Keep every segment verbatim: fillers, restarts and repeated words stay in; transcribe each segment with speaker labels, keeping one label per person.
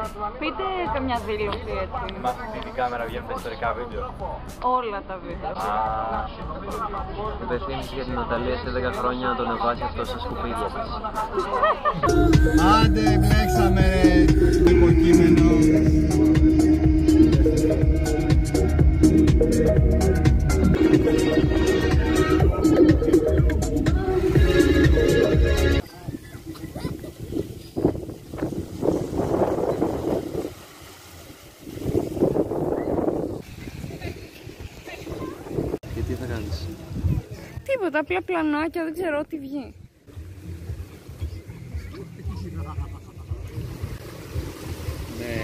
Speaker 1: Πείτε καμιά δήλωση έτσι.
Speaker 2: Μα αυτή την κάμερα βγαίνουν τα ιστορικά βίντεο.
Speaker 1: Όλα τα βίντεο.
Speaker 3: Υπευθύνης για την Ναταλία σε δέκα χρόνια να τον εβάσει αυτό στα σκουπίδια της.
Speaker 4: Άντε, μπλέξαμε ρε, υποκείμενο.
Speaker 3: Και τι θα κάνεις?
Speaker 1: Τίποτα, απλά πλανάκια, δεν ξέρω τι βγει.
Speaker 3: Ναι,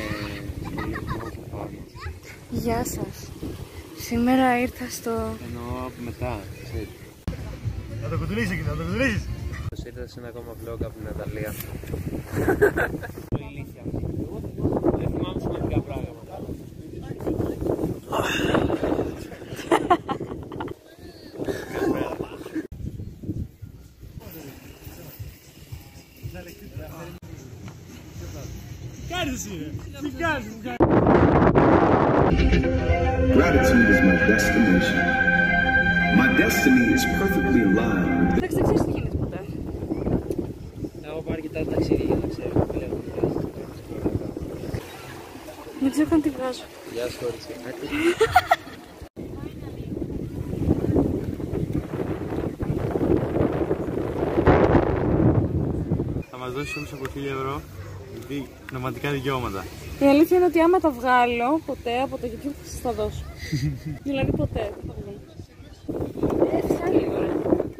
Speaker 1: Γεια σας. Σήμερα ήρθα στο...
Speaker 3: εννοώ μετά, ξέρεις.
Speaker 4: Θα το κουτουλήσεις εκεί, θα το κουτουλήσεις.
Speaker 3: Πώς ήρθα σε ένα ακόμα vlog από την Ναταλία. Δεν θυμάμαι σημαντικά πράγματα.
Speaker 5: Gratitude is my destination. My destiny is perfectly aligned with
Speaker 1: Εντάξει, δεν ξέρεις τι γίνεται ποτέ.
Speaker 3: Έχω πάρει και τα ταξίδια για να ξέρω.
Speaker 1: Δεν ξέρω καν τι βγάζω.
Speaker 3: Γεια σου, κορίτσι.
Speaker 4: Θα μας δώσεις όμως από χίλια ευρώ δι... πνευματικά δικαιώματα.
Speaker 1: Η αλήθεια είναι ότι άμα τα βγάλω ποτέ από το YouTube θα σας τα δώσω. Δηλαδή ποτέ δεν θα βγάλω. Ε, φτάνει λίγο ρε.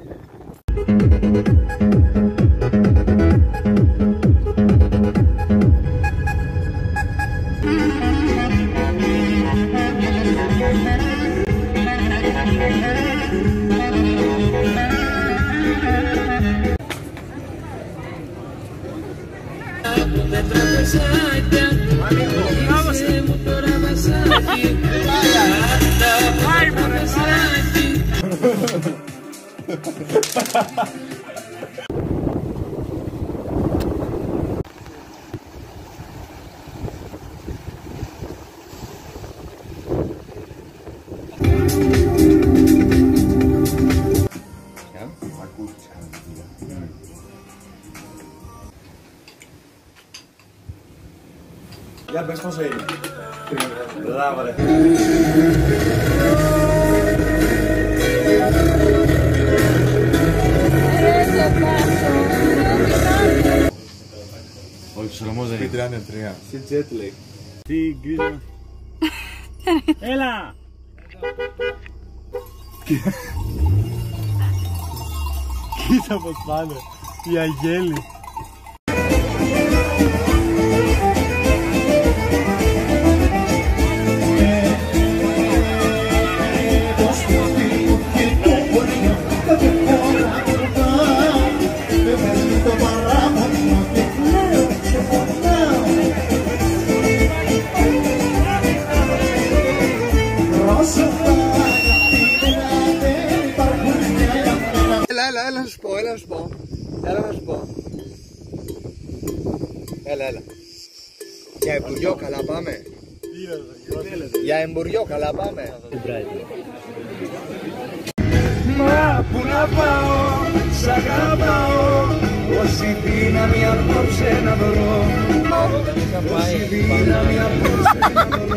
Speaker 4: Για πες πόσο είναι. Μπράβο ρε. Όχι, σολομός δεν είναι. τριάντα τρία. Τι τζέτλεκ. Τι γκρίζα. Έλα! Κοίτα πως πάνε. Οι αγγέλοι. Έλα, έλα, έλα να σου πω, έλα να σου πω. Έλα να σου πω. Έλα, έλα. Για εμπουριό καλά πάμε. Για εμπουριό καλά πάμε. Μα που να πάω, σ' αγαπάω. Όση δύναμη απόψε να βρω. Όση δύναμη απόψε να βρω.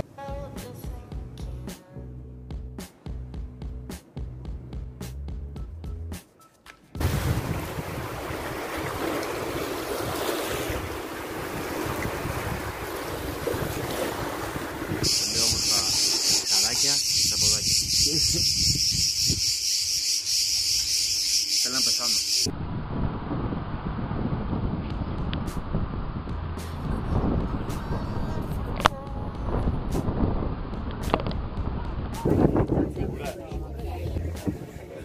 Speaker 3: Είναι όμορφα καράκια στα ποδάκια. Θέλω να πεθάνω.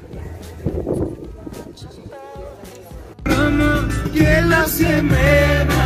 Speaker 5: Γέλα σε μένα.